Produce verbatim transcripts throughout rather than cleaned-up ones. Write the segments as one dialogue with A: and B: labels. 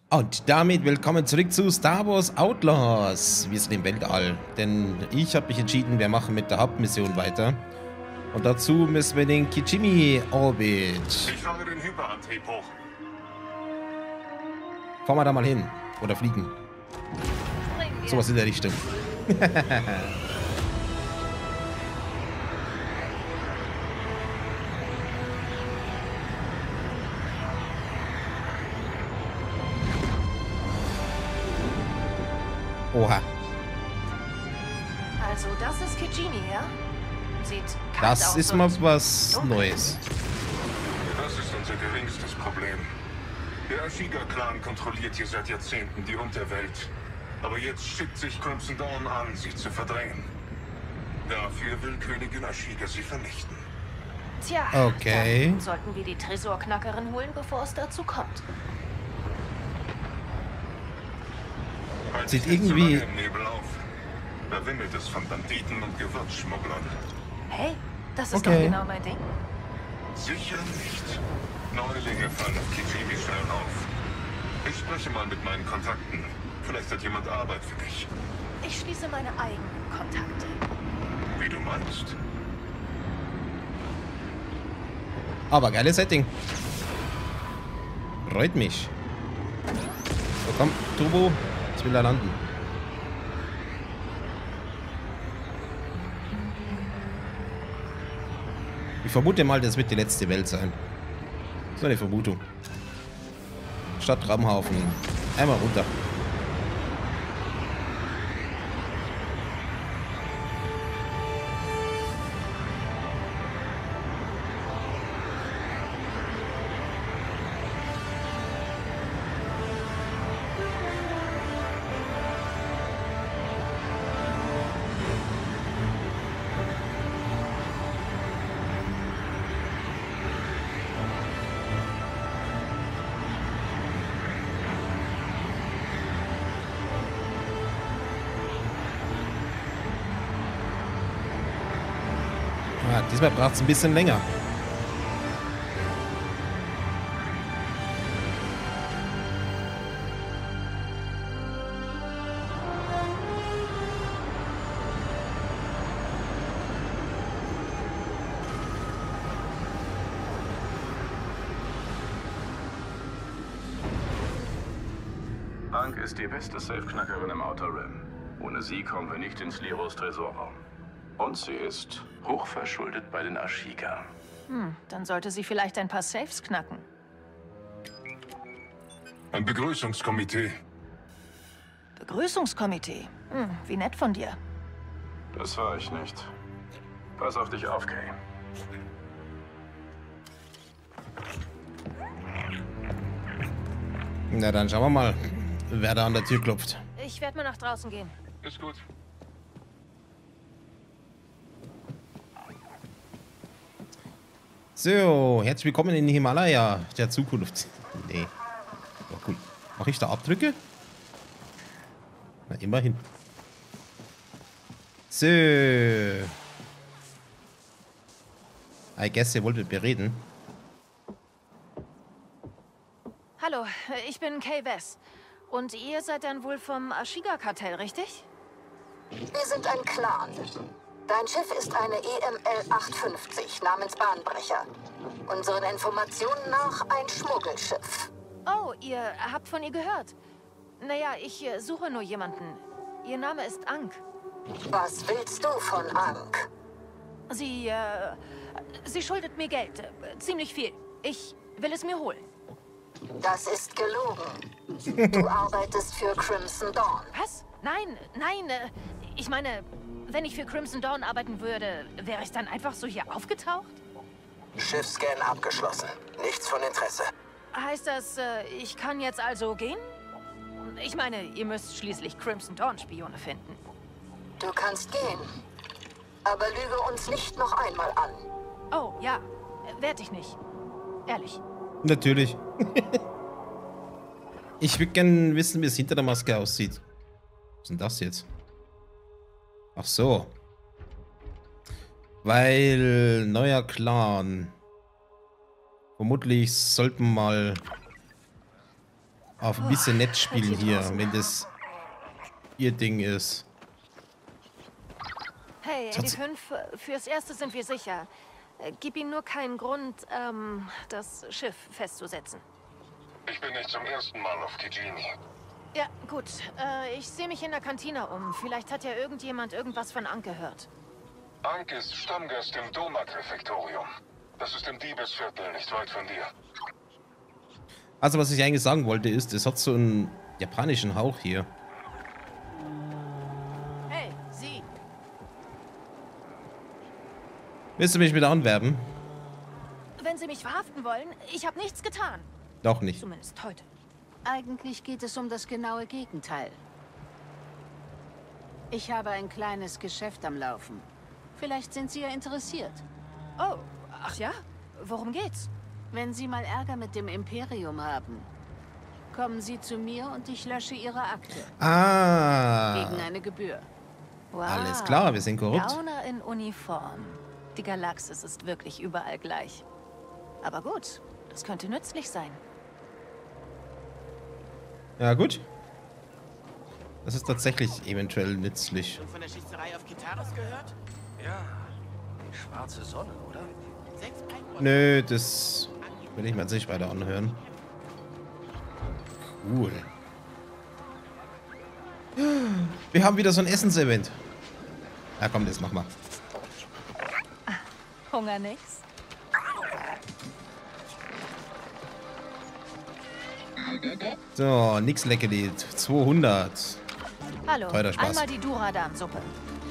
A: Und damit willkommen zurück zu Star Wars Outlaws. Wir sind im Weltall, denn ich habe mich entschieden, wir machen mit der Hauptmission weiter. Und dazu müssen wir den Kijimi-Orbit.
B: Ich fahre den Hyperantrieb hoch.
A: Fahren wir da mal hin. Oder fliegen. Sowas in der Richtung. Oha.
C: Also das ist Kijimi, ja? Sieht kalt
A: Das
C: aus
A: ist
C: und
A: mal was
C: dunkel.
A: Neues.
B: Das ist unser geringstes Problem. Der Ashiga-Clan kontrolliert hier seit Jahrzehnten die Unterwelt. Aber jetzt schickt sich Crimson Dawn an, sie zu verdrängen. Dafür will Königin Ashiga sie vernichten.
C: Tja,
A: Okay.
C: dann sollten wir die Tresorknackerin holen, bevor es dazu kommt.
B: Halt
A: Sieht
B: dich nicht
A: irgendwie-
B: zu lange im Nebel auf. Da wimmelt es von Banditen und Gewürzschmugglern.
C: Hey, das ist
A: Okay.
C: doch genau mein Ding.
B: Sicher nicht. Neulinge fallen auf Kijimi schnell auf. Ich spreche mal mit meinen Kontakten. Vielleicht hat jemand Arbeit für dich.
C: Ich schließe meine eigenen Kontakte.
B: Wie du meinst.
A: Aber geiles Setting. Freut mich. So, komm, Turbo. Jetzt will er landen. Ich vermute mal, das wird die letzte Welt sein. So eine Vermutung. Stadt Rabenhaufen. Einmal runter. Ah, diesmal braucht es ein bisschen länger.
D: Ank ist die beste Safeknackerin im Outer Rim. Ohne sie kommen wir nicht ins Liros Tresorraum. Und sie ist hochverschuldet bei den Ashiga.
C: Hm, dann sollte sie vielleicht ein paar Safes knacken.
B: Ein Begrüßungskomitee.
C: Begrüßungskomitee. Hm, wie nett von dir.
D: Das war ich nicht. Pass auf dich auf, Kay.
A: Na dann schauen wir mal, wer da an der Tür klopft.
C: Ich werde mal nach draußen gehen.
B: Ist gut.
A: So, herzlich willkommen in Himalaya der Zukunft. Nee. Oh, cool. Mache ich da Abdrücke? Na, immerhin. So. I guess ihr wolltet bereden.
C: Hallo, ich bin Kay Vess. Und ihr seid dann wohl vom Ashiga-Kartell, richtig?
E: Wir sind ein Clan. Dein Schiff ist eine E M L achtundfünfzig namens Bahnbrecher. Unseren Informationen nach ein Schmuggelschiff.
C: Oh, ihr habt von ihr gehört. Naja, ich äh, suche nur jemanden. Ihr Name ist Ank.
E: Was willst du von Ank?
C: Sie, äh, sie schuldet mir Geld. Äh, ziemlich viel. Ich will es mir holen.
E: Das ist gelogen. Du arbeitest für Crimson Dawn.
C: Was? Nein, nein. Äh, ich meine, wenn ich für Crimson Dawn arbeiten würde, wäre ich dann einfach so hier aufgetaucht?
E: Schiffscan abgeschlossen. Nichts von Interesse.
C: Heißt das, äh, ich kann jetzt also gehen? Ich meine, ihr müsst schließlich Crimson Dawn Spione finden.
E: Du kannst gehen. Aber lüge uns nicht noch einmal an.
C: Oh, ja. Äh, werd ich nicht. Ehrlich.
A: Natürlich. Ich würde gerne wissen, wie es hinter der Maske aussieht. Was ist denn das jetzt? Ach so. Weil neuer Clan. Vermutlich sollten wir mal auf ein bisschen nett spielen
C: halt
A: hier,
C: draußen.
A: wenn das ihr Ding ist.
C: Hey,
A: Das hat
C: Eddie
A: sie-
C: fünf, fürs Erste sind wir sicher. Äh, Gib ihnen nur keinen Grund, ähm, das Schiff festzusetzen.
B: Ich bin nicht zum ersten Mal auf Kijimi.
C: Ja, gut. Äh, ich sehe mich in der Kantine um. Vielleicht hat ja irgendjemand irgendwas von Ank gehört.
B: Ank ist Stammgast im Domak-Refektorium. Das ist im Diebesviertel, nicht weit von dir.
A: Also was ich eigentlich sagen wollte ist, es hat so einen japanischen Hauch hier.
C: Hey, Sie.
A: Willst du mich wieder anwerben?
C: Wenn Sie mich verhaften wollen, ich habe nichts getan.
A: Doch nicht.
C: Zumindest heute.
F: Eigentlich geht es um das genaue Gegenteil. Ich habe ein kleines Geschäft am Laufen. Vielleicht sind Sie ja interessiert.
C: Oh, ach ja? Worum geht's?
F: Wenn Sie mal Ärger mit dem Imperium haben, kommen Sie zu mir und ich lösche Ihre Akte.
A: Ah.
F: Gegen eine Gebühr.
C: Wow.
A: Alles klar, wir sind korrupt.
C: Gauner in Uniform. Die Galaxis ist wirklich überall gleich. Aber gut, das könnte nützlich sein.
A: Ja, gut. Das ist tatsächlich eventuell nützlich.
G: Schon von der Schießerei auf Kitaros gehört?
H: Ja, die schwarze Sonne, oder?
G: Sechs Einbruch.
A: Nö, das will ich mir jetzt nicht weiter anhören. Cool. Wir haben wieder so ein Essensevent. Ja, komm, das mach mal.
C: Hunger nix?
A: So, nix Leckerli. zweihundert.
C: Hallo,
A: Teurer Spaß.
C: einmal die Duradan-Suppe.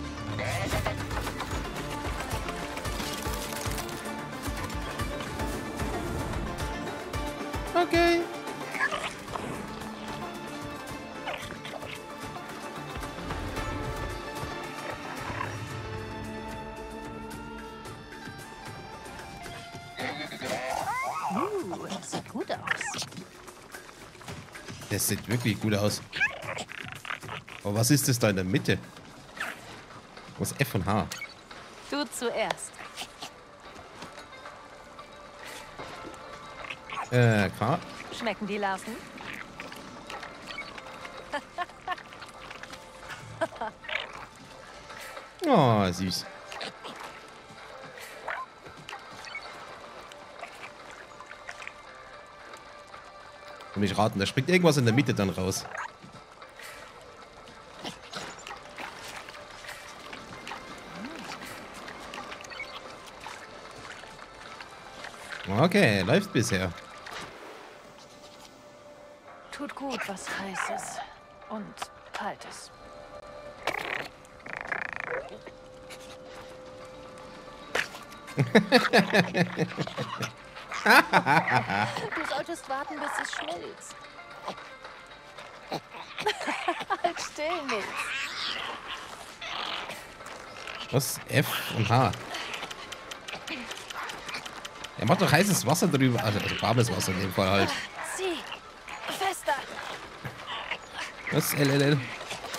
A: Okay.
C: Uh, das sieht gut aus.
A: Das sieht wirklich gut aus. Aber was ist das da in der Mitte? Was F und H?
C: Du zuerst.
A: Äh, K.
C: Schmecken die Larven?
A: Oh, süß. Und ich raten, da springt irgendwas in der Mitte dann raus. Okay, läuft bisher.
C: Tut gut, was Heißes und Kaltes. Du solltest warten, bis es schmilzt. Halt still, Nils.
A: Was? F und H. Er macht doch heißes Wasser drüber. Also, also warmes Wasser in dem Fall halt.
C: Sieh, fester.
A: Was? L L L.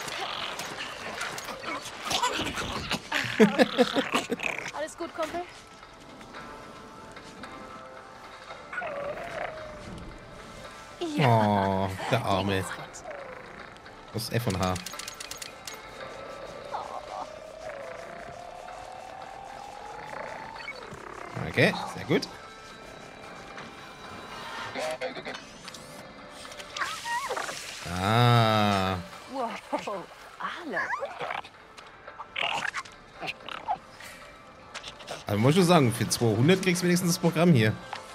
C: Alles gut, Kumpel?
A: Oh, der Arme.
C: Mir geht's gut.
A: Was? F und H. Okay, sehr gut. Ah.
C: Wow, alle.
A: Also muss ich schon sagen, für zweihundert kriegst du wenigstens das Programm hier.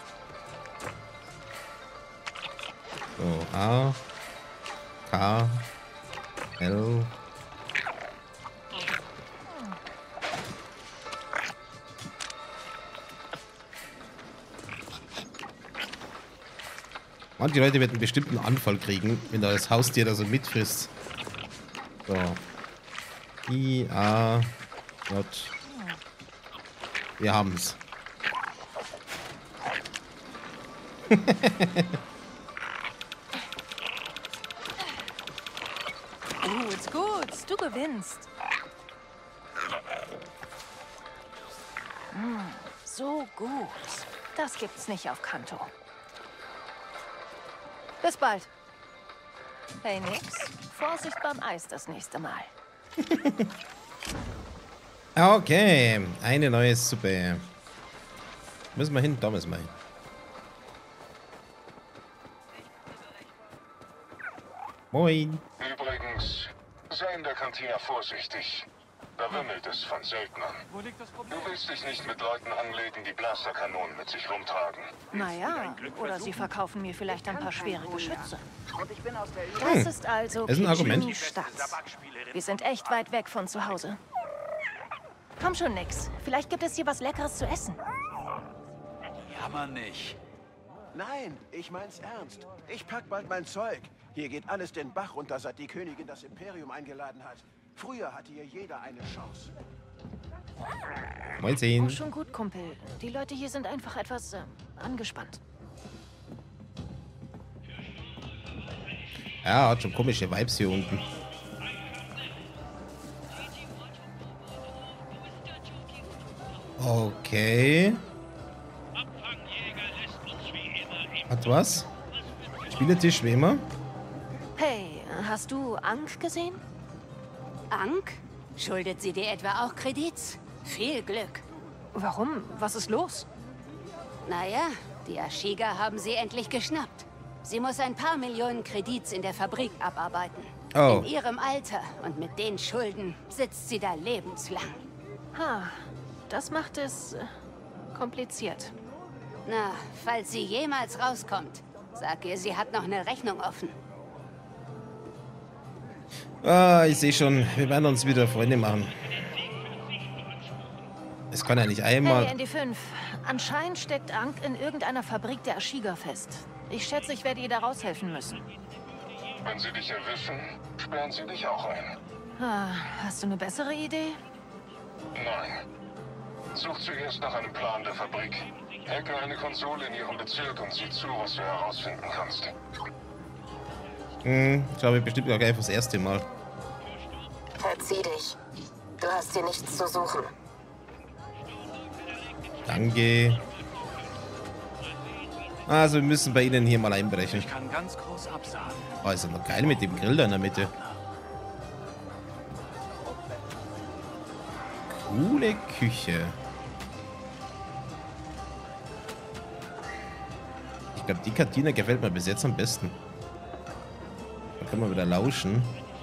A: So, A, K, L. Manche Leute werden einen bestimmten Anfall kriegen, wenn da das Haustier da so mitfrisst. So. I, A, J. Wir haben's.
C: Gut, gut, du gewinnst. Mm, so gut. Das gibt's nicht auf Kanto. Bis bald. Hey, nix. Vorsicht beim Eis das nächste Mal.
A: Okay, eine neue Suppe. Müssen wir hin? Da müssen wir hin. Moin.
B: Übrigens, sei in der Kantine vorsichtig. Da wimmelt es von Söldnern. Du willst dich nicht mit Leuten anlegen, die Blasterkanonen mit sich rumtragen.
C: Naja, oder sie verkaufen mir vielleicht ein paar schwere Geschütze. Das
A: Hm.
C: ist also
A: Ist ein Argument.
C: Kichimi-Stadt. Wir sind echt weit weg von zu Hause. Komm schon, Nix. Vielleicht gibt es hier was Leckeres zu essen.
H: Jammer nicht.
I: Nein, ich mein's ernst. Ich pack bald mein Zeug. Hier geht alles den Bach runter, seit die Königin das Imperium eingeladen hat. Früher hatte hier jeder eine Chance.
A: Moin
C: Oh,
A: sehen.
C: schon gut, Kumpel. Die Leute hier sind einfach etwas äh, angespannt.
A: Ja, hat schon komische Vibes hier unten. Okay. Hat was? Spieletisch wie immer.
C: Hey, hast du Ankh gesehen?
F: Ankh? Schuldet sie dir etwa auch Kredits? Viel Glück.
C: Warum? Was ist los?
F: Naja, die Ashiga haben sie endlich geschnappt. Sie muss ein paar Millionen Kredits in der Fabrik abarbeiten.
A: Oh.
F: In ihrem Alter und mit den Schulden sitzt sie da lebenslang.
C: Ha, das macht es äh, kompliziert.
F: Na, falls sie jemals rauskommt, sag ihr, sie hat noch eine Rechnung offen.
A: Ah, ich sehe schon, wir werden uns wieder Freunde machen. Es kann ja nicht einmal...
C: Hey, N D fünf. Anscheinend steckt Ankh in irgendeiner Fabrik der Ashiga fest. Ich schätze, ich werde ihr da raushelfen müssen.
B: Wenn sie dich erwischen, sperren sie dich auch ein.
C: Ah, hast du eine bessere Idee?
B: Nein. Such zuerst nach einem Plan der Fabrik. Hacke eine Konsole in ihrem Bezirk und sieh zu, was du herausfinden kannst.
A: Hm, glaube ich bestimmt auch einfach das erste Mal.
E: Verzieh dich. Du hast hier nichts zu suchen.
A: Danke. Also wir müssen bei ihnen hier mal einbrechen.
H: Ich kann ganz groß absagen.
A: Oh, ist ja noch geil mit dem Grill da in der Mitte. Coole Küche. Ich glaube, die Kantine gefällt mir bis jetzt am besten. Da können wir wieder lauschen.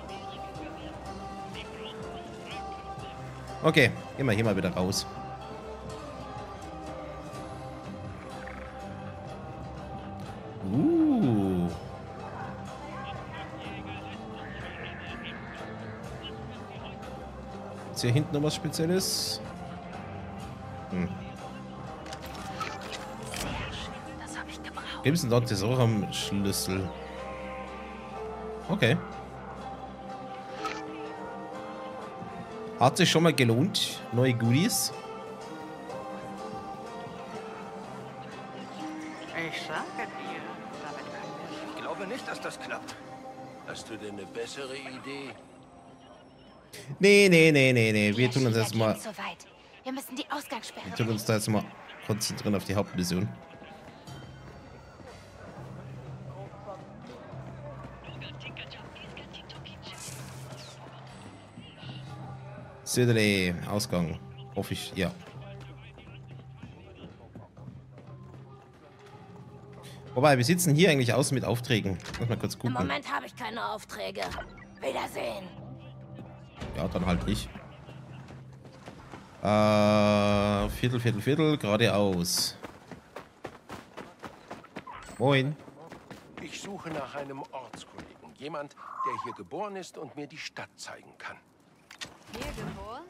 A: Okay, gehen wir hier mal wieder raus. Uh. Ist hier hinten noch was Spezielles? Hm.
C: Das habe ich gebraucht.
A: Gibt es denn dort das auch am Schlüssel? Okay. Hat sich schon mal gelohnt. Neue Goodies.
G: Ich sage dir, damit können wir.
I: Ich glaube nicht, dass das klappt. Hast du denn eine bessere Idee?
A: Nee, nee, nee, nee, nee. Wir tun uns jetzt mal.
C: So weit. Wir müssen die Ausgangssperre.
A: Wir tun uns da jetzt mal konzentrieren auf die Hauptmission. Söderle, Ausgang. Hoffe ich, ja. Wobei, wir sitzen hier eigentlich aus mit Aufträgen. Lass mal kurz
C: Im
A: gucken.
C: Moment habe ich keine Aufträge. Wiedersehen.
A: Ja, dann halt nicht. Äh, Viertel, Viertel, Viertel, geradeaus. Moin.
I: Ich suche nach einem Ortskollegen. Jemand, der hier geboren ist und mir die Stadt zeigen kann.
F: Hier geboren?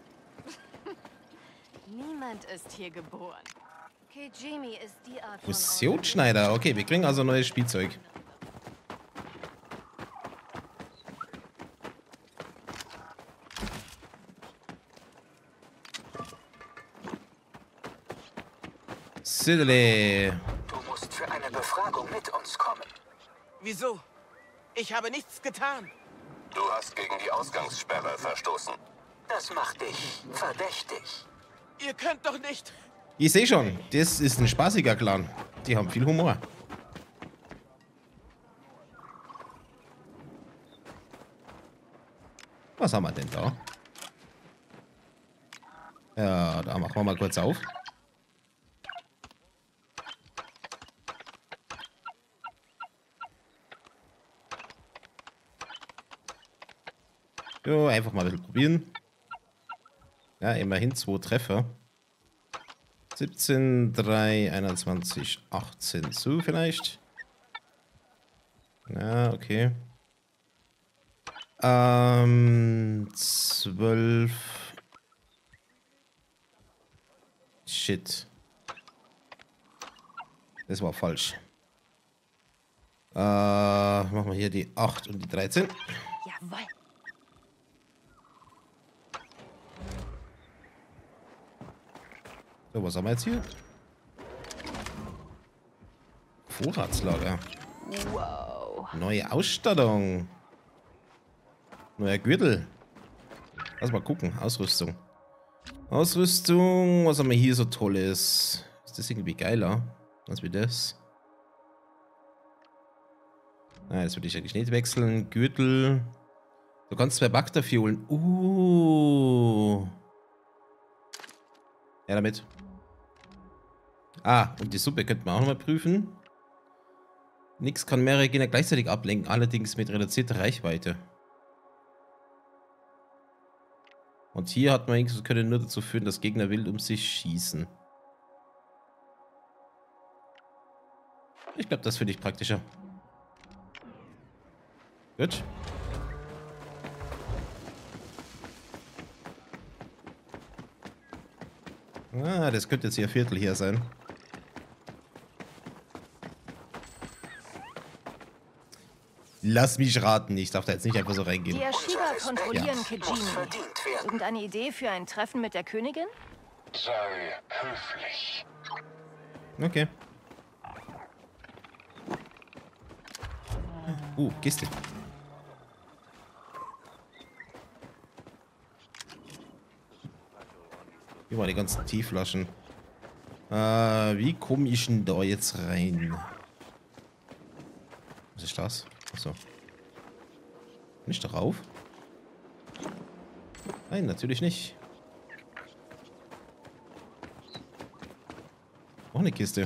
F: Niemand ist hier geboren. Kichimi ist die Art von
A: Fusionsschneider. Okay, wir kriegen also neues Spielzeug. Sidley.
E: Du musst für eine Befragung mit uns kommen.
G: Wieso? Ich habe nichts getan.
B: Du hast gegen die Ausgangssperre verstoßen.
E: Das macht dich verdächtig.
G: Ihr könnt doch nicht.
A: Ich sehe schon, das ist ein spaßiger Clan. Die haben viel Humor. Was haben wir denn da? Ja, da machen wir mal kurz auf. So, einfach mal ein bisschen probieren. Ja, immerhin zwei Treffer. siebzehn, drei, einundzwanzig, achtzehn. So vielleicht. Ja, okay. Ähm, zwölf. Shit. Das war falsch. Äh, machen wir hier die acht und die dreizehn.
C: Jawohl.
A: So, was haben wir jetzt hier? Vorratslager.
C: Wow.
A: Neue Ausstattung. Neuer Gürtel. Lass mal gucken. Ausrüstung. Ausrüstung. Was haben wir hier so Tolles? Ist das irgendwie geiler als wie das? Nein, das würde ich eigentlich nicht wechseln. Gürtel. Du kannst zwei Back dafür holen. Uh. Ja, damit. Ah, und die Suppe könnte man auch nochmal prüfen. Nix kann mehrere Gegner gleichzeitig ablenken, allerdings mit reduzierter Reichweite. Und hier hat man irgendwas, das könnte nur dazu führen, dass Gegner wild um sich schießen. Ich glaube, das finde ich praktischer. Gut. Ah, das könnte jetzt hier Viertel hier sein. Lass mich raten, ich darf da jetzt nicht einfach so reingehen.
C: Die Ashiga kontrollieren Kijimi. Irgendeine Idee für ein Treffen mit der Königin?
B: Sei höflich.
A: Okay. Uh, Kiste. Hier waren die ganzen Teeflaschen. Äh, wie komme ich denn da jetzt rein? Was ist das? Achso. Nicht darauf? Nein, natürlich nicht. Auch eine Kiste.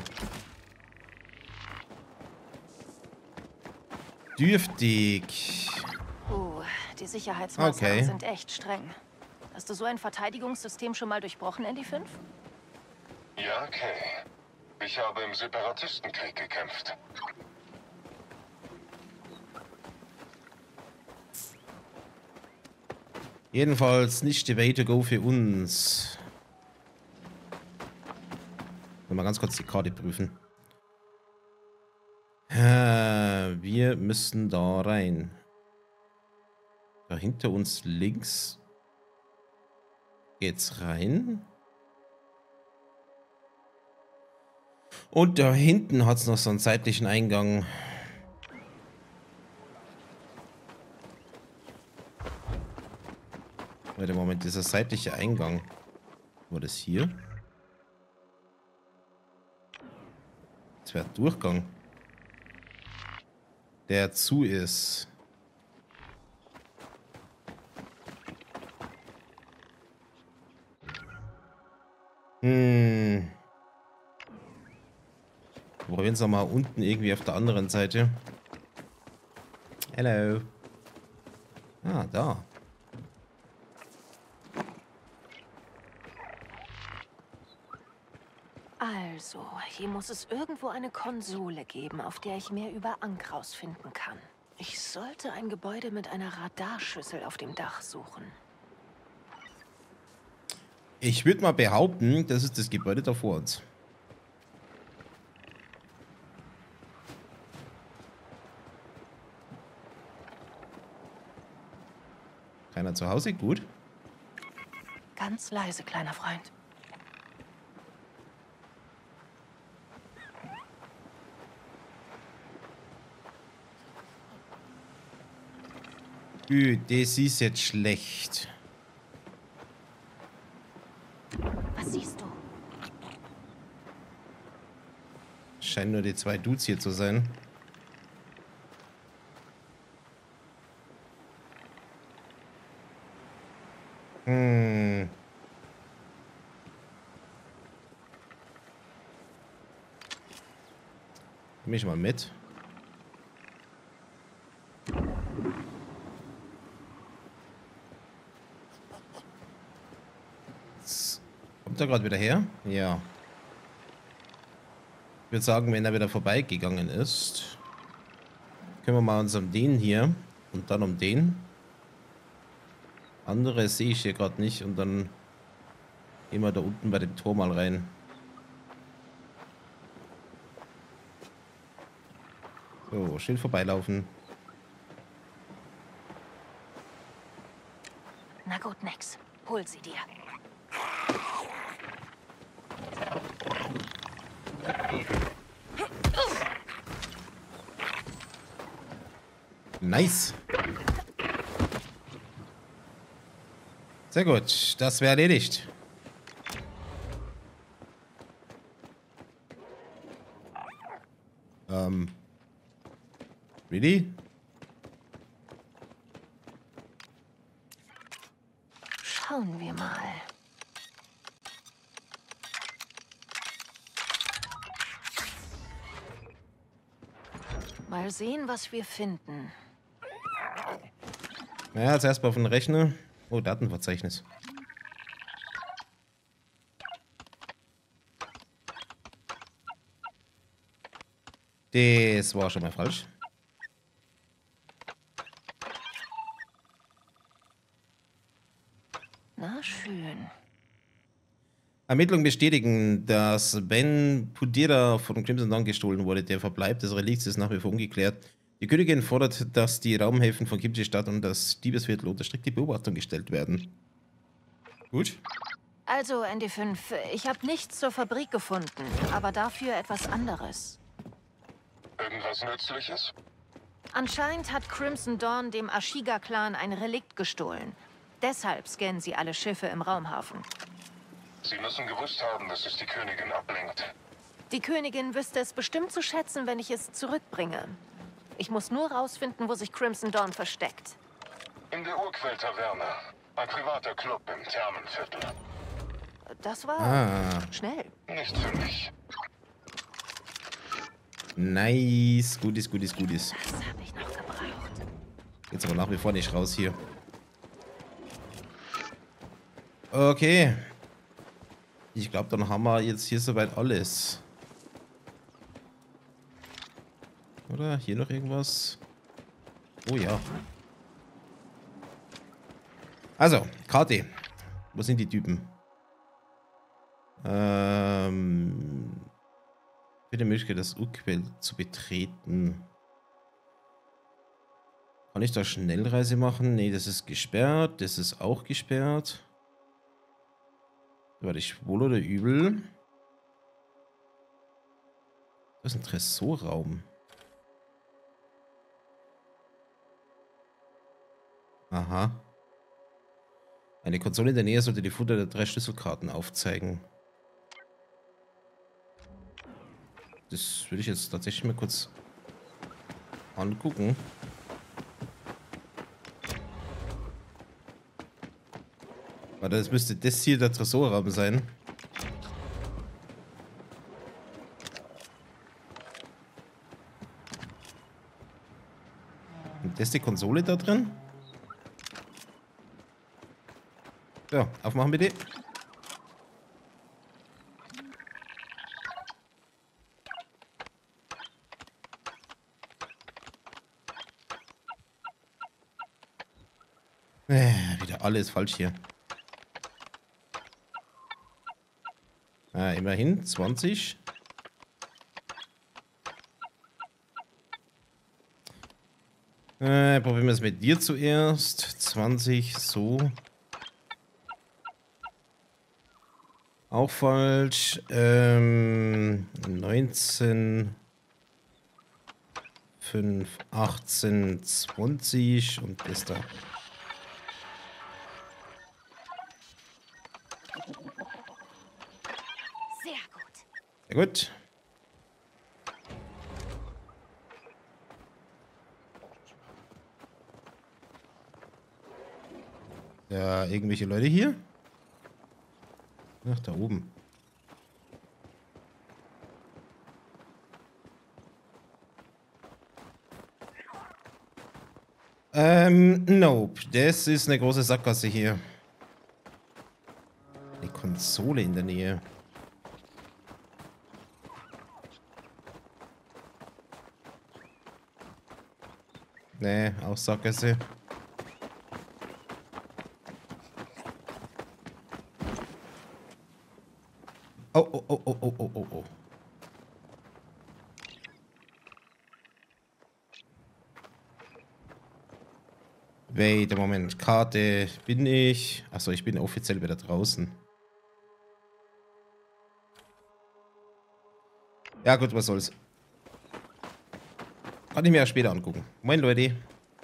A: Dürftig.
C: Uh, die Sicherheitsmaßnahmen
A: Okay.
C: sind echt streng. Hast du so ein Verteidigungssystem schon mal durchbrochen, N D fünf?
B: Ja, Kay. Ich habe im Separatistenkrieg gekämpft.
A: Jedenfalls nicht the way to go für uns. Mal ganz kurz die Karte prüfen. Äh, wir müssen da rein. Da hinter uns links geht's rein. Und da hinten hat es noch so einen seitlichen Eingang. Warte, Moment, dieser seitliche Eingang. War das hier? Das wäre Durchgang. Der zu ist. Hm. Probieren wir mal unten irgendwie auf der anderen Seite. Hello. Ah, da.
C: Also, hier muss es irgendwo eine Konsole geben, auf der ich mehr über Ankh rausfinden kann. Ich sollte ein Gebäude mit einer Radarschüssel auf dem Dach suchen.
A: Ich würde mal behaupten, das ist das Gebäude da vor uns. Keiner zu Hause? Gut.
C: Ganz leise, kleiner Freund.
A: Gut, das ist jetzt schlecht.
C: Was siehst du?
A: Scheinen nur die zwei Dudes hier zu sein. Hm. Nimm mich mal mit. Jetzt kommt er gerade wieder her? Ja. Ich würde sagen, wenn er wieder vorbeigegangen ist, können wir mal uns um den hier und dann um den. Andere sehe ich hier gerade nicht und dann gehen wir da unten bei dem Tor mal rein. So, schön vorbeilaufen.
C: Na gut, Nex. Hol sie dir.
A: Nice. Sehr gut, das wäre erledigt. Ähm. Really?
C: Schauen wir mal. Mal sehen, was wir finden.
A: Ja, zuerst mal auf den Rechner. Oh, Datenverzeichnis. Das war schon mal falsch.
C: Na schön.
A: Ermittlungen bestätigen, dass Ben Pudira von Crimson Dawn gestohlen wurde. Der Verbleib des Relikts ist nach wie vor ungeklärt. Die Königin fordert, dass die Raumhäfen von Kimchi-Stadt und das Diebesviertel unter strikte Beobachtung gestellt werden. Gut.
C: Also, N D fünf, ich habe nichts zur Fabrik gefunden, aber dafür etwas anderes.
B: Irgendwas Nützliches?
C: Anscheinend hat Crimson Dawn dem Ashiga-Clan ein Relikt gestohlen. Deshalb scannen sie alle Schiffe im Raumhafen.
B: Sie müssen gewusst haben, dass es die Königin ablenkt.
C: Die Königin wüsste es bestimmt zu schätzen, wenn ich es zurückbringe. Ich muss nur rausfinden, wo sich Crimson Dawn versteckt.
B: In der Urquell-Taverne. Ein privater Club im Thermenviertel.
C: Das war
A: Ah.
C: schnell.
B: Nicht für mich.
A: Nice. Gutes, gutes, gutes.
C: Das habe ich noch gebraucht.
A: Jetzt aber nach wie vor nicht raus hier. Okay. Ich glaube, dann haben wir jetzt hier soweit alles. Oder? Hier noch irgendwas? Oh ja. Also, Karte. Wo sind die Typen? Ähm... Bitte Möglichkeit, das Urquell zu betreten. Kann ich da Schnellreise machen? Nee, das ist gesperrt. Das ist auch gesperrt. Warte ich wohl oder übel? Das ist ein Tresorraum. Aha. Eine Konsole in der Nähe sollte die Futter der drei Schlüsselkarten aufzeigen. Das würde ich jetzt tatsächlich mal kurz angucken. Warte, das müsste das hier der Tresorraum sein. Und das ist die Konsole da drin? So, aufmachen bitte. Äh, wieder alles falsch hier. Ah, immerhin zwanzig. Äh, probieren wir es mit dir zuerst. zwanzig, so. Auch falsch. Ähm, neunzehn, fünf, achtzehn, zwanzig und das da.
F: Sehr gut.
A: Sehr gut. Ja, irgendwelche Leute hier? Ach, da oben. Ähm, nope. Das ist eine große Sackgasse hier. Eine Konsole in der Nähe. Nee, auch Sackgasse. Oh, oh, oh, oh, oh, oh, oh, oh. Wait a Moment. Karte bin ich. Achso, ich bin offiziell wieder draußen. Ja gut, was soll's. Kann ich mir ja später angucken. Moin Leute.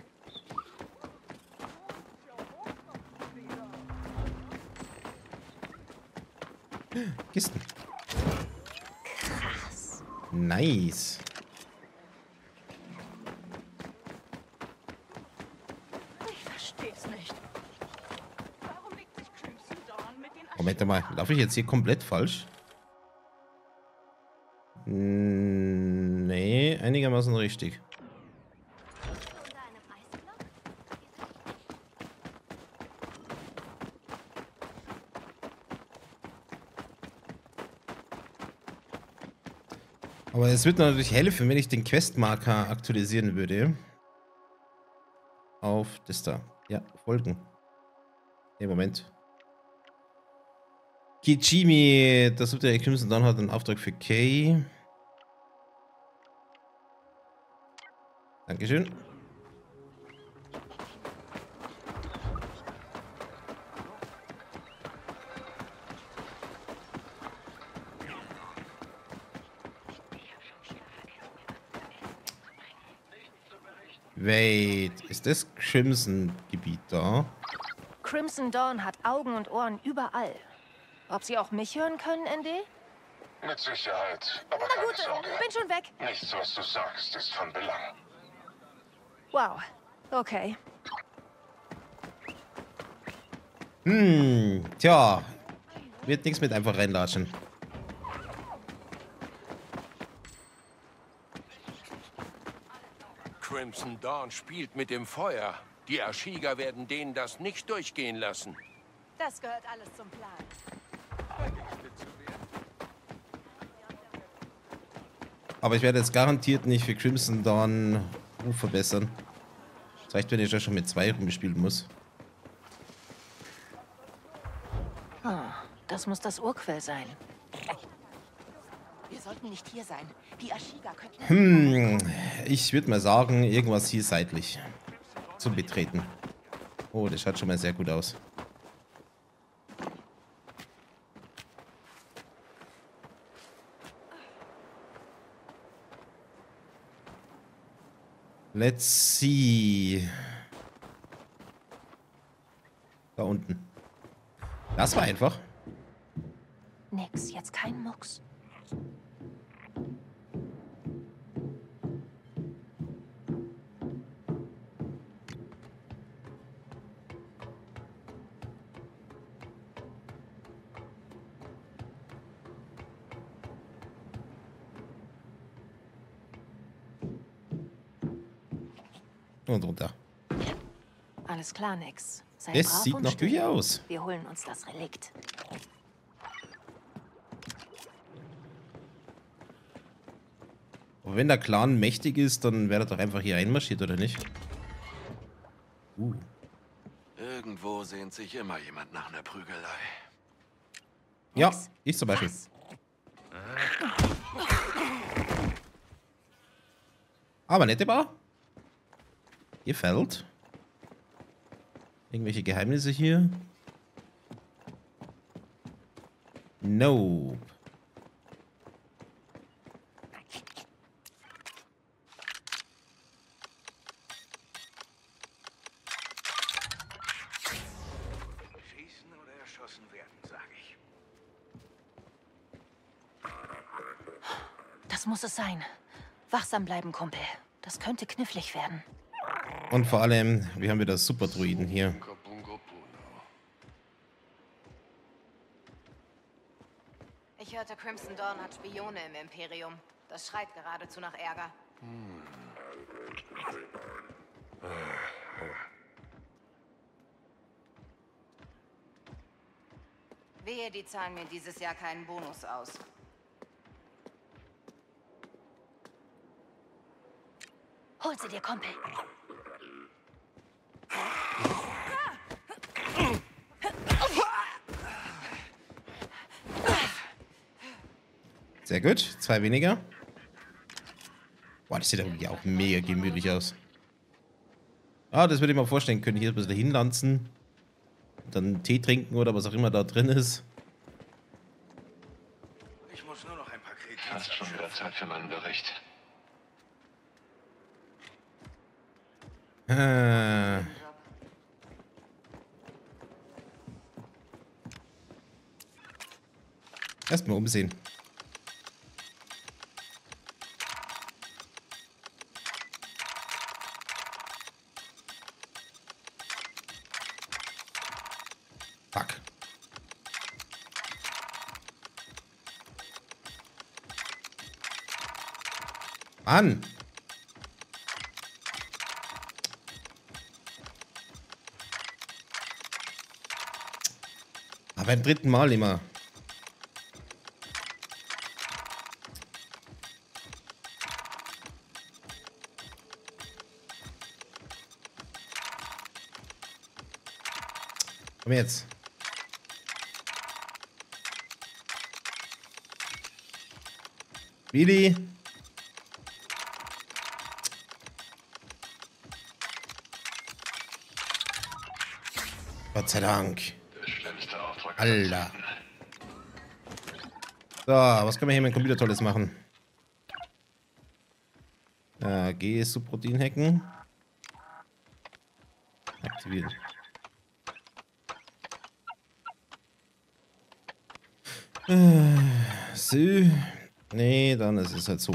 A: Kisten.
C: Krass.
A: Nice.
J: Ich versteh's nicht. Warum liegt sich Crimson Dawn mit den
A: Moment mal, laufe ich jetzt hier komplett falsch? Nee, einigermaßen richtig. Aber es wird natürlich helfen, wenn ich den Questmarker aktualisieren würde. Auf das da. Ja, folgen. Ne, Moment. Kichimi, das wird der Crimson Dawn hat einen Auftrag für Kay. Dankeschön. Wait, ist das Crimson-Gebiet da?
C: Crimson Dawn hat Augen und Ohren überall. Ob sie auch mich hören können, N D?
B: Mit Sicherheit, aber
C: Na
B: keine
C: gut,
B: Sorge.
C: bin schon weg.
B: Nichts, was du sagst, ist von Belang.
C: Wow, okay.
A: Hm, tja. Wird nichts mit einfach reinlatschen.
K: Crimson Dawn spielt mit dem Feuer. Die Ashiga werden denen das nicht durchgehen lassen.
J: Das gehört alles zum Plan.
A: Aber ich werde jetzt garantiert nicht für Crimson Dawn Ruf verbessern. Das reicht, wenn ich da schon mit zwei rumspielen muss.
C: Ah, das muss das Urquell sein.
J: Wir sollten nicht hier sein. Die Ashiga könnten...
A: Hm, ich würde mal sagen, irgendwas hier seitlich. Zum Betreten. Oh, das schaut schon mal sehr gut aus. Let's see. Da unten. Das war einfach.
C: Nix, jetzt kein Mucks.
A: Und runter.
C: Alles klar, Nix. Sei
A: Es
C: brav
A: sieht
C: und
A: noch
C: still.
A: Küche aus.
C: Wir holen uns das Relikt.
A: Aber wenn der Clan mächtig ist, dann wäre er doch einfach hier einmarschiert, oder nicht? Uh.
K: Irgendwo sehnt sich immer jemand nach einer Prügelei.
A: Ja, ich zum Beispiel. Aber nette Bar. Gefällt. Irgendwelche Geheimnisse hier? Nope.
I: Schießen oder erschossen werden, sage ich.
C: Das muss es sein. Wachsam bleiben, Kumpel. Das könnte knifflig werden.
A: Und vor allem, wir haben wieder Super-Druiden hier.
L: Ich hörte, Crimson Dawn hat Spione im Imperium. Das schreit geradezu nach Ärger.
K: Hm.
L: Wehe, die zahlen mir dieses Jahr keinen Bonus aus.
C: Hol sie dir, Kumpel.
A: Sehr gut, zwei weniger. Boah, das sieht ja auch mega gemütlich aus. Ah, das würde ich mir vorstellen können. Hier ein bisschen hinlanzen. Dann Tee trinken oder was auch immer da drin ist.
I: Ich muss nur noch ein paar Kredite.
D: Hast schon wieder Zeit für meinen Bericht.
A: Ah. Erstmal umsehen. Fuck. Mann. Aber beim dritten Mal immer. Komm jetzt. Billy. Gott sei Dank. Alter. So, was können wir hier mit dem Computer Tolles machen? Ja, G Subroutine hacken. Aktivieren. Äh, so. Nee, dann ist es halt so.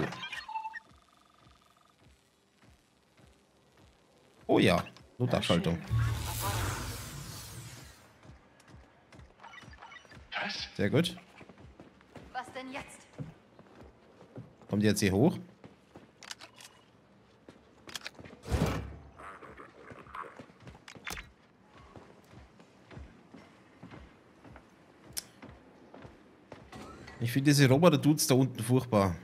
A: Oh ja, Notabschaltung. Sehr gut.
L: Was denn jetzt?
A: Kommt die jetzt hier hoch? Ich finde diese Roboter-Dudes da unten furchtbar.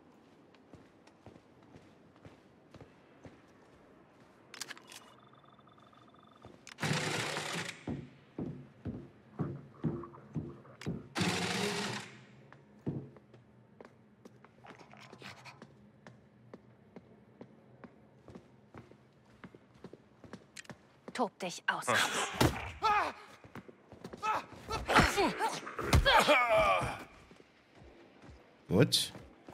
C: Tob dich aus.
A: Gut.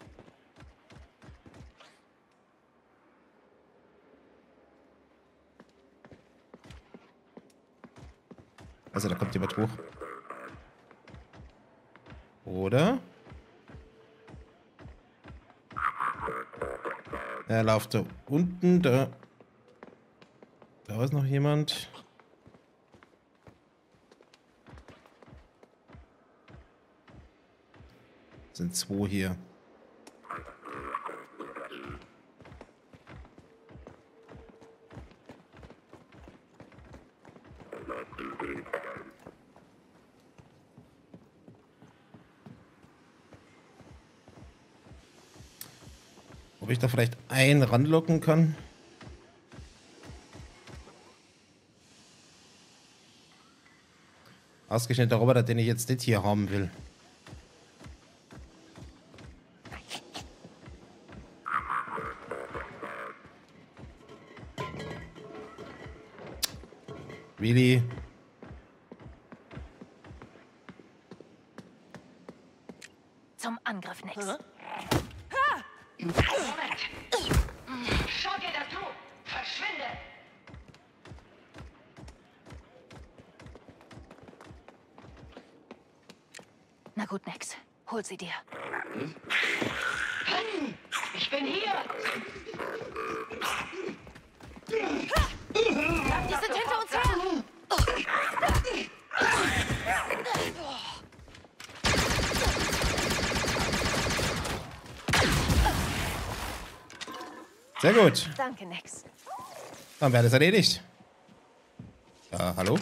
A: Also, da kommt jemand hoch. Oder? Er läuft da unten, da. Da ist noch jemand. Sind zwei hier. Ob ich da vielleicht einen ranlocken kann? Ausgeschnitten der Roboter, den ich jetzt nicht hier haben will. Really?
C: Zum Angriff nix.
J: Moment. Schau dir das zu. Verschwinde.
C: Na gut, Nex. Hol sie dir.
J: Ich bin hier.
C: Die sind hinter uns her.
A: Sehr gut.
C: Danke, Nex.
A: Dann wäre das erledigt. Ja, hallo?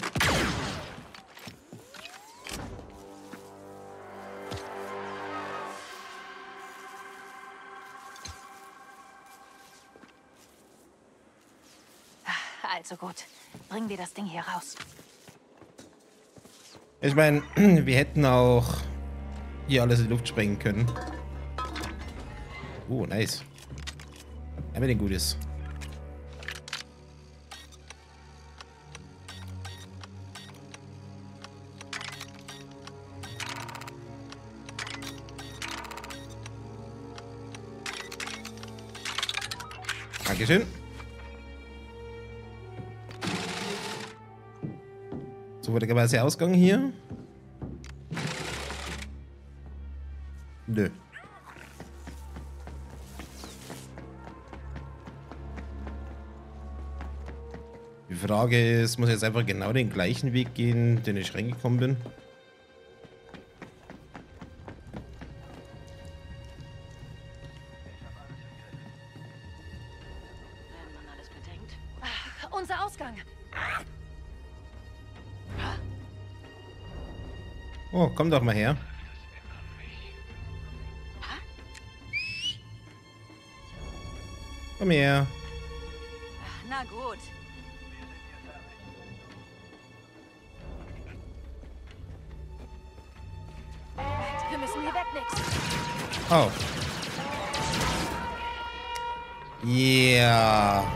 C: Also gut. Bringen wir das Ding hier raus.
A: Ich meine, wir hätten auch hier alles in die Luft sprengen können. Oh, nice. Einmal den Gutes. Dankeschön. Zufälligerweise Ausgang hier. Nö. Die Frage ist, muss ich jetzt einfach genau den gleichen Weg gehen, den ich reingekommen bin?
C: Unser Ausgang.
A: Oh, komm doch mal her. Komm her.
F: Na gut.
C: Wir müssen hier weg, Nix.
A: Oh. Yeah.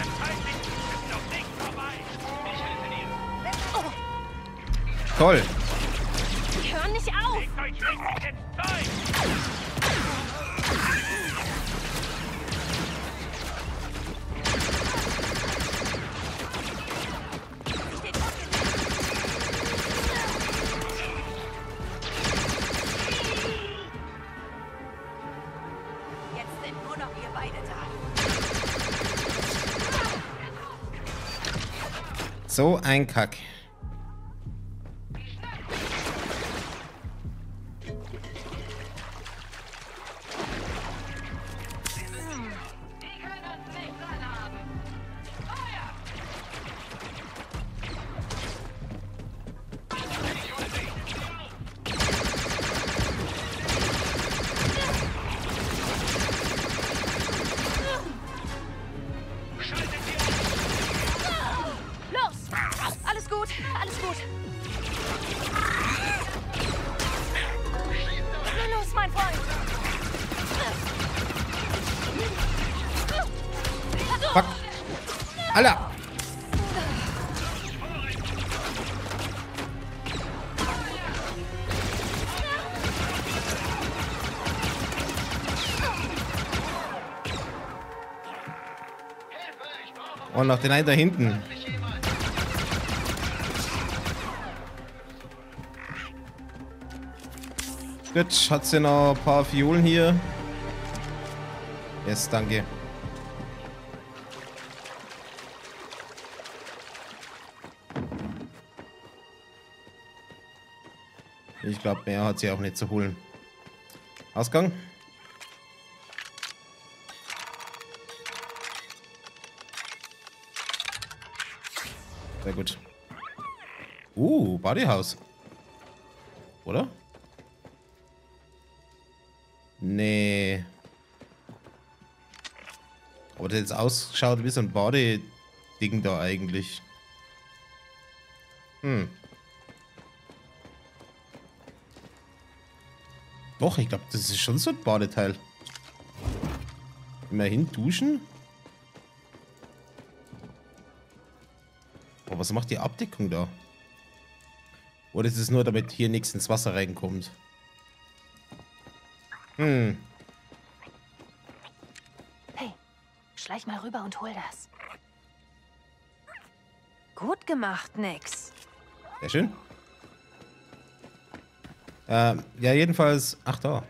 A: Toll.
C: Die hören nicht auf.
F: Jetzt sind nur noch wir beide da.
A: So ein Kack.
C: Alles gut, alles gut. Na los, mein Freund.
A: Fuck. Alter. Und noch den einen da hinten. Gut, hat sie noch ein paar Fiolen hier? Yes, danke. Ich glaube, mehr hat sie auch nicht zu holen. Ausgang. Sehr gut. Uh, Bodyhouse. Oder? Nee. Aber das jetzt ausschaut wie so ein Body-Ding da eigentlich. Hm. Doch, ich glaube, das ist schon so ein Badeteil. Immerhin duschen. Aber was macht die Abdeckung da? Oder ist es nur, damit hier nichts ins Wasser reinkommt? Hm.
C: Hey, schleich mal rüber und hol das. Gut gemacht, Nix.
A: Sehr schön. Ähm, ja, jedenfalls... Ach, da.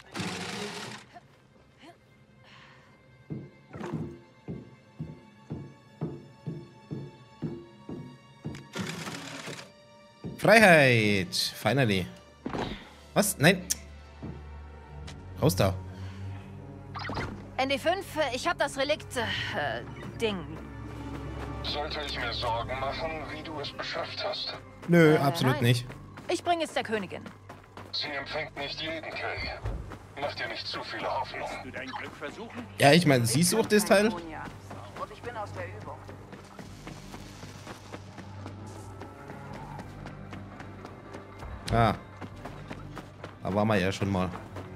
A: Freiheit! Finally. Was? Nein. Raus da.
C: N D fünf, ich habe das Relikt... Äh, Ding.
B: Sollte ich mir Sorgen machen, wie du es beschafft hast?
A: Nö,
C: Äh,
A: absolut
C: nein.
A: nicht.
C: Ich bringe es der Königin.
B: Sie empfängt nicht jeden, Kay. Mach dir nicht zu viele Hoffnung.
H: Du dein Glück versuchen?
A: Ja, ich meine, sie sucht das Teil.
J: Und ich bin aus der Übung.
A: Ah. Da waren wir ja schon mal.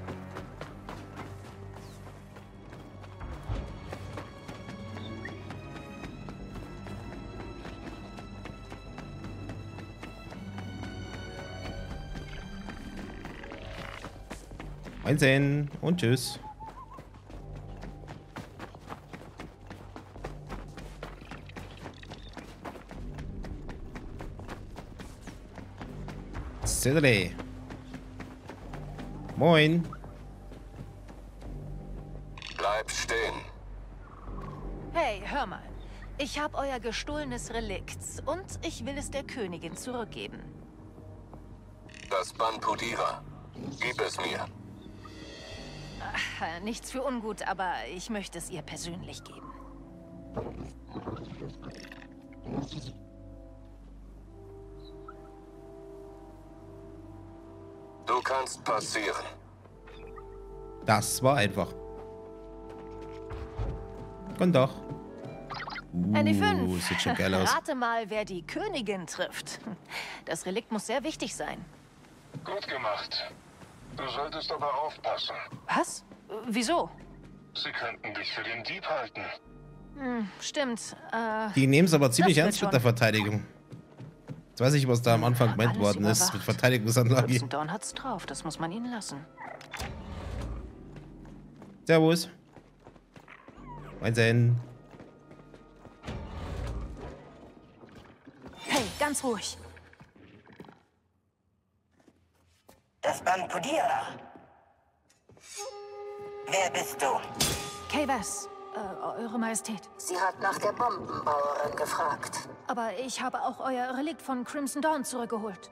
A: Einsehen und tschüss. Cedric. Moin.
D: Bleib stehen.
C: Hey, hör mal. Ich habe euer gestohlenes Relikt und ich will es der Königin zurückgeben.
D: Das Banpudira. Gib es mir.
C: Ach, nichts für ungut, aber ich möchte es ihr persönlich geben.
D: Du kannst passieren.
A: Das war einfach. Und doch. Uh,
C: N D fünf.
A: sieht schon geil aus.
C: Rate mal, wer die Königin trifft. Das Relikt muss sehr wichtig sein.
B: Gut gemacht. Du solltest aber aufpassen.
C: Was? Wieso?
B: Sie könnten dich für den Dieb halten.
C: Hm, stimmt. Äh,
A: Die nehmen es aber ziemlich
C: das wird
A: ernst mit
C: schon.
A: der Verteidigung. Jetzt weiß ich, was da am Anfang gemeint
C: Alles
A: worden ist
C: überwacht.
A: mit Verteidigungsanlage.
C: Crimson Dawn hat's drauf, das muss man ihnen lassen.
A: Servus. Einsehen.
C: Hey, ganz ruhig.
M: Das Banpudira. Wer bist du?
C: Kay Vess, äh, Eure Majestät.
E: Sie hat nach der Bombenbauerin gefragt.
C: Aber ich habe auch euer Relikt von Crimson Dawn zurückgeholt.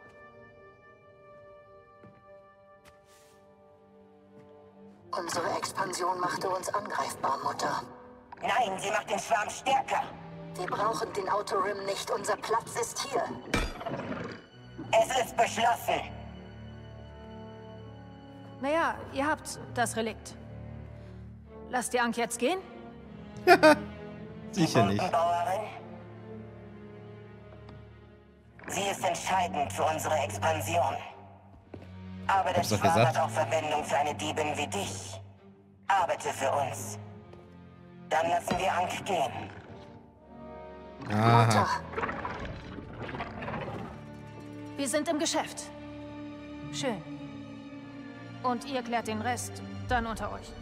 E: Unsere Expansion machte uns angreifbar, Mutter.
M: Nein, sie macht den Schwarm stärker.
E: Wir brauchen den Autorim nicht. Unser Platz ist hier.
M: Es ist beschlossen.
C: Naja, ihr habt das Relikt. Lasst die Ankh jetzt gehen?
A: Sicher nicht.
M: Bombenbauerin. Sie ist entscheidend für unsere Expansion. Aber der
A: Hab's doch
M: Schwarm
A: gesagt.
M: hat auch Verwendung für eine Diebin wie dich. Arbeite für uns. Dann lassen wir Ankh gehen.
A: Aha.
C: Wir sind im Geschäft. Schön. Und ihr klärt den Rest dann unter euch.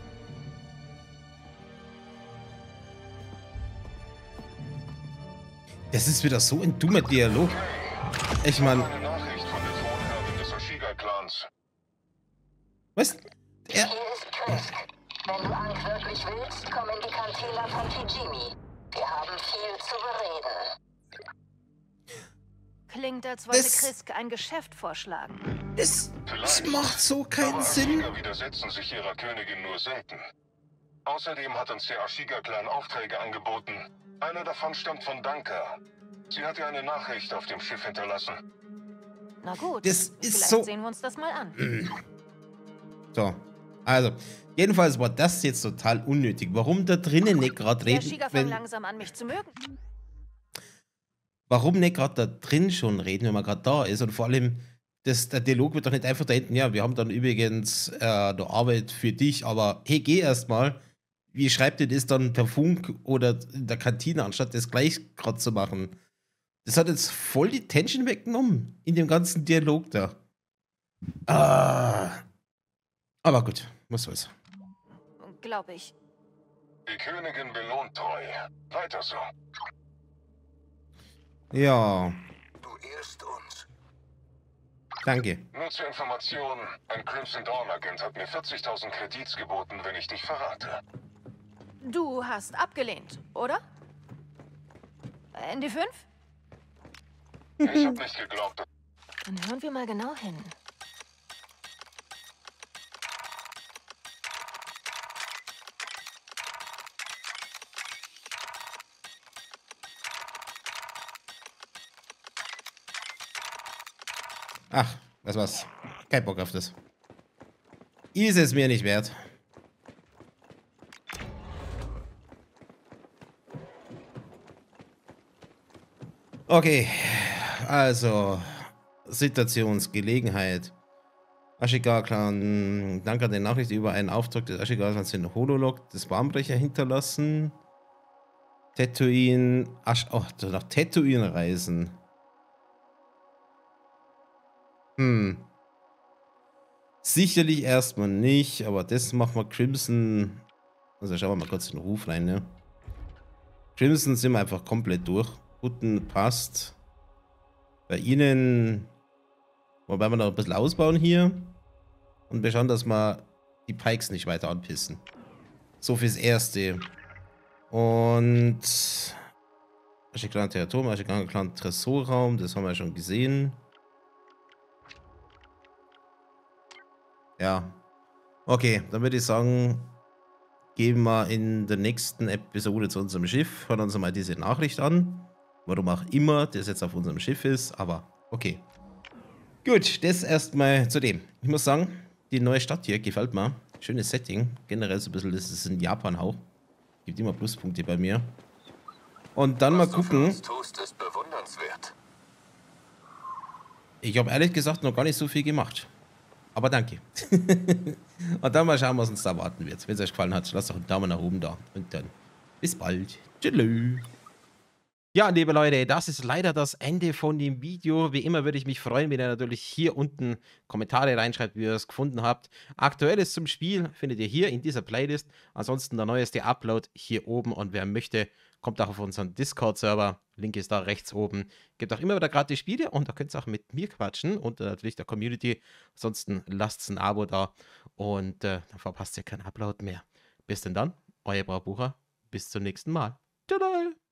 A: Das ist wieder so ein dummer Dialog. Ich meine,
B: Eine Nachricht von der Thronherrin des Ashiga-Clans.
A: was? Er,
E: Hier ist Krisk. Wenn du Ankh wirklich willst, komm in die Kantine von Kijimi. Wir haben viel zu bereden.
C: Klingt, als wollte
A: Das-
C: Krisk ein Geschäft vorschlagen.
A: das, das
B: Vielleicht.
A: macht so keinen
B: Aber
A: Sinn.
B: Ashiga widersetzen sich ihrer Königin nur selten. Außerdem hat uns der Ashiga-Clan Aufträge angeboten. Einer davon stammt von Danka. Sie hat ihr eine Nachricht auf dem Schiff hinterlassen.
C: Na gut,
A: Das ist
C: vielleicht
A: so-
C: sehen wir uns das mal an.
A: So, also, jedenfalls war das jetzt total unnötig. Warum da drinnen nicht gerade
C: Der
A: reden,
C: Shiga fängt
A: wenn,
C: langsam an, mich zu mögen.
A: warum nicht gerade da drin schon reden, wenn man gerade da ist? Und vor allem, das, der Dialog wird doch nicht einfach da hinten, ja, wir haben dann übrigens äh, eine Arbeit für dich, aber hey, geh erstmal. Wie schreibt ihr das dann per Funk oder in der Kantine, anstatt das gleich gerade zu machen? Das hat jetzt voll die Tension weggenommen in dem ganzen Dialog da. Ah. Aber gut, was soll's.
C: Glaube ich.
B: Die Königin belohnt treu. Weiter so.
A: Ja,
D: Du ehrst uns.
A: danke.
B: Nur zur Information, ein Crimson Dawn-Agent hat mir vierzigtausend Kredits geboten, wenn ich dich verrate.
C: Du hast abgelehnt, oder? N D fünf?
B: Ich hab nicht geglaubt, dass...
C: Dann hören wir mal genau hin.
A: Ach, was was? Kein Bock auf das. Ist es mir nicht wert. Okay, also Situationsgelegenheit. Ashigar-Clan, danke an den Nachricht über einen Auftrag des Ashigar-Clans in Hololog des Bahnbrecher hinterlassen. Tatooine, Asch, oh, nach Tatooine reisen. Hm. Sicherlich erstmal nicht, aber das machen wir Crimson. Also schauen wir mal kurz in den Ruf rein, ne? Crimson sind wir einfach komplett durch. Guten passt. Bei ihnen, wobei wir noch ein bisschen ausbauen hier. Und wir schauen, dass wir die Pikes nicht weiter anpissen. So fürs Erste. Und Ashigar Territorium, Ashigar Tresorraum, das haben wir schon gesehen. Ja. Okay, dann würde ich sagen, gehen wir in der nächsten Episode zu unserem Schiff. Hören uns mal diese Nachricht an. Warum auch immer das jetzt auf unserem Schiff ist, aber okay. Gut, das erstmal zu dem. Ich muss sagen, die neue Stadt hier gefällt mir. Schönes Setting. Generell so ein bisschen, das ist ein Japan-Hauch. Gibt immer Pluspunkte bei mir. Und dann mal gucken.
D: Was du für uns tust, ist bewundernswert.
A: Ich habe ehrlich gesagt noch gar nicht so viel gemacht. Aber danke. Und dann mal schauen, was uns da erwarten wird. Wenn es euch gefallen hat, lasst doch einen Daumen nach oben da. Und dann bis bald. Tschüss. Ja, liebe Leute, das ist leider das Ende von dem Video. Wie immer würde ich mich freuen, wenn ihr natürlich hier unten Kommentare reinschreibt, wie ihr es gefunden habt. Aktuelles zum Spiel findet ihr hier in dieser Playlist. Ansonsten der neueste Upload hier oben. Und wer möchte, kommt auch auf unseren Discord-Server. Link ist da rechts oben. Gibt auch immer wieder gratis Spiele und da könnt ihr auch mit mir quatschen und natürlich der Community. Ansonsten lasst ein Abo da und äh, dann verpasst ihr keinen Upload mehr. Bis denn dann, euer Braubucher. Bis zum nächsten Mal. Tschüss.